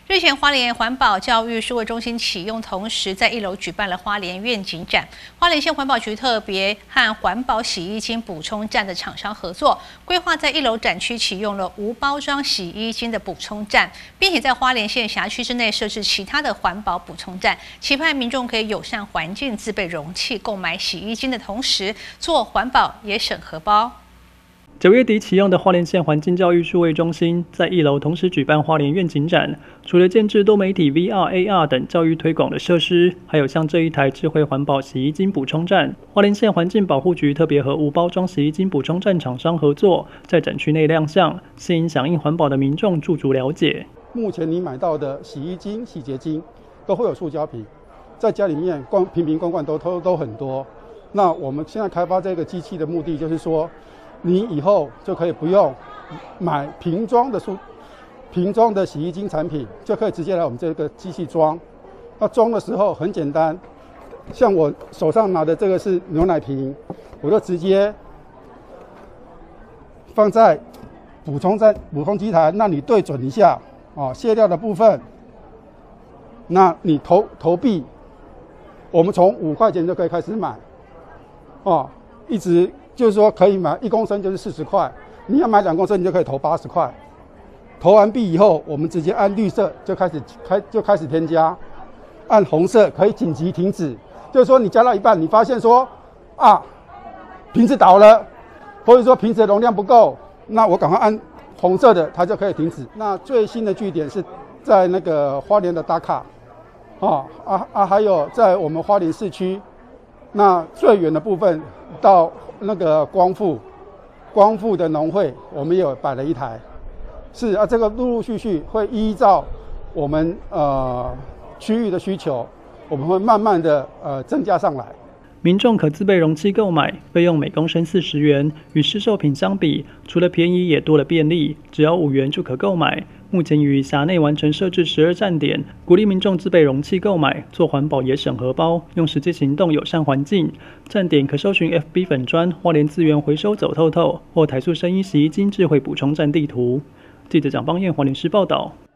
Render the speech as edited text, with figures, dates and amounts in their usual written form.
日前，花莲环保教育数位中心启用，同时在1楼举办了花莲愿景展。花莲县环保局特别和环保洗衣精补充站的厂商合作，规划在1楼展区启用了无包装洗衣精的补充站，并且在花莲县辖区之内设置其他的环保补充站，期盼民众可以友善环境、自备容器购买洗衣精的同时，做环保也省荷包。 9月底启用的花莲县环境教育数位中心，在1楼同时举办花莲愿景展。除了建置多媒体 VR、AR 等教育推广的设施，还有像这一台智慧环保洗衣精补充站。花莲县环境保护局特别和无包装洗衣精补充站厂商合作，在展区内亮相，吸引响应环保的民众驻足了解。 目前你买到的洗衣精、洗洁精都会有塑胶瓶，在家里面瓶瓶罐罐都很多。那我们现在开发这个机器的目的就是说，你以后就可以不用买瓶装的洗衣精产品，就可以直接来我们这个机器装。那装的时候很简单，像我手上拿的这个是牛奶瓶，我就直接放在补充机台，那你对准一下卸掉的部分，那你投币，我们从5块钱就可以开始买一直就是说可以买1公升就是40块，你要买2公升你就可以投80块。投完币以后，我们直接按绿色就开始添加，按红色可以紧急停止。就是说你加到一半，你发现说瓶子倒了，或者说瓶子的容量不够，那我赶快按红色的，它就可以停止。那最新的据点是在那个花莲的打卡，还有在我们花莲市区。那最远的部分到那个光复的农会，我们也有摆了一台。是这个陆陆续续会依照我们区域的需求，我们会慢慢的增加上来。 民众可自备容器购买，费用每公升40元，与市售品相比，除了便宜也多了便利，只要5元就可购买。目前于辖内完成设置12站点，鼓励民众自备容器购买，做环保也省荷包，用实际行动友善环境。站点可搜寻 FB 粉专花莲资源回收走透透，或台塑生医洗衣精智慧补充站地图。记者蒋邦彦花莲市报道。